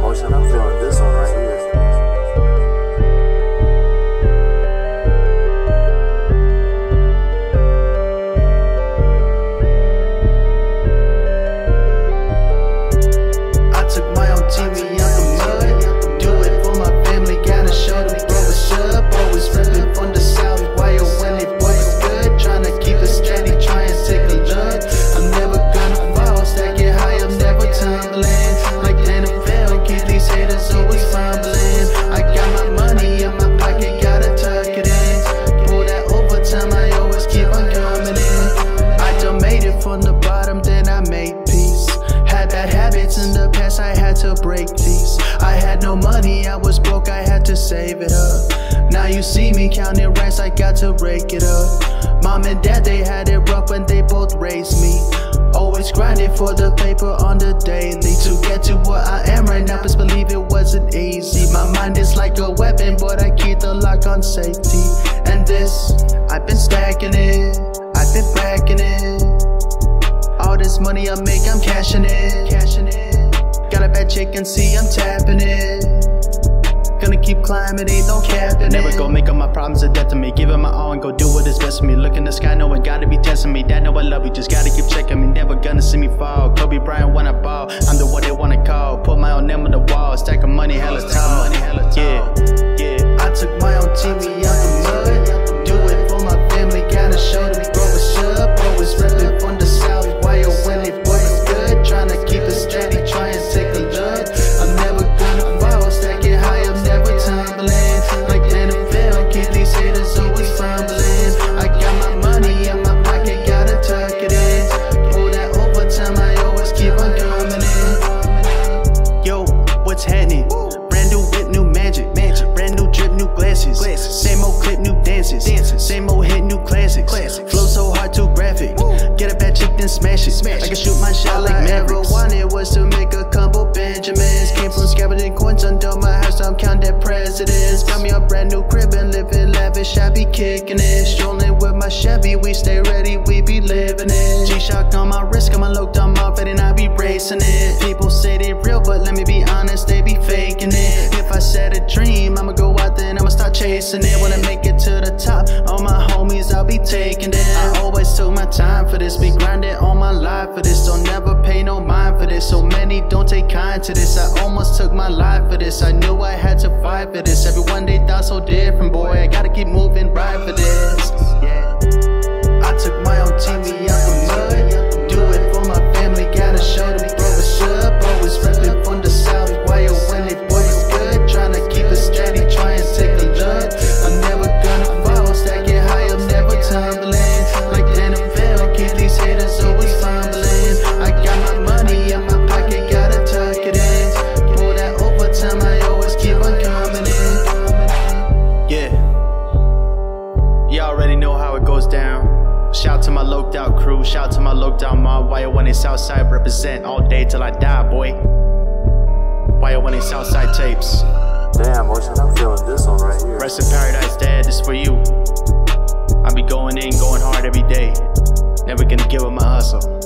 Motion, I'm feeling this one right here. I took my own TV out the mud. Do it for my family, gotta show them bro what's up. Always reppin' from the south, why you when it boy is good. Tryna keep it steady, try and take a look. I'm never gonna fall, stack it high, I'm never tumbling. Like NFL, keep these haters always fumbling. I got my money in my pocket, gotta tuck it in. Pull that overtime, I always keep on coming in. I done made it from the bottom, then I made peace. Had bad habits in the past, I had to break these. I had no money, I was broke, I had to save it up. Now you see me counting racks, I got to rake it up. Mom and dad, they had it rough when they both raised me. Always grinding for the paper on the daily. To get to what I am right now, best believe it wasn't easy. My mind is like a weapon, but I keep the lock on safety. And this, I've been stacking it, I've been racking it. All this money I make, I'm cashing it. Got a bad chick and see I'm tapping it. Gonna keep climbing, ain't no cap in Never it. gon' make all my problems a death to me. Give it my all and go do what is best for me. Look in the sky, no one gotta be testing me. Dad know I love you, just gotta keep checking me. Never gonna see me fall. Kobe Bryant when I ball, I'm the one they wanna call. Put my own name on the wall, stacking money hella tall. Yeah. I took my own TV out the mud. Do it for my family, gotta show them bro what's up. Always reppin' from the south, why you when it boy is good. Tryna keep it steady, try and take a look. I'm never gonna fall, stack it high, I'm never tumbling. Like NFL, keep these haters always fumbling. I got my money in my pocket, gotta tuck it in. Pull that overtime, I always keep on coming in. Yo, what's happening? Brand new whip, new magic. Brand new drip, new glasses. Same old clip, new dances. Same old hit, new classics. Flow so hard, too graphic. Get a bad chick, then smash it. I can shoot my shot like Mavericks. All I ever wanted was to make a couple Benjamins. Came from scavenging coins under my house, I'm counting presidents. Got me a brand new crib and living lavish, I be kicking it. Strolling with my Chevy, we stay ready, we be living it. G-Shock on my wrist, got my look on my fed and I be racing it. People say they real, but let me be honest, they be faking it. If I set a dream, I'ma go out there and I'ma start chasing it. When I make it to the top, all my homies, I'll be taking it. I always took my time for this, be grinding all my life for this. Don't never pay no mind for this, so many don't take kind to this. I almost took my life for this, I knew I had to fight for this. Everyone they thought so different, boy, I gotta keep moving right for this. Yeah. I took my own TV out the mud. Do it for my family, gotta show them bro what's up. Always reppin' from the south, why you when it boy is good. Tryna keep it steady, try and take a look. I'm never gonna fall, stack it high, I'm never tumbling. Like NFL, keep these haters always fumbling. I got my money in my pocket, gotta tuck it in. Pull that overtime, I always keep on coming in. Yeah. You already know how it goes down. Shout to my loped out crew, shout to my loped out mob. Why you when it's Southside represent all day till I die, boy. Why you when it's Southside tapes. Damn, Motion, I'm feeling this one right here. Rest in paradise, Dad, this for you. I be going in, going hard every day. Never gonna give up my hustle.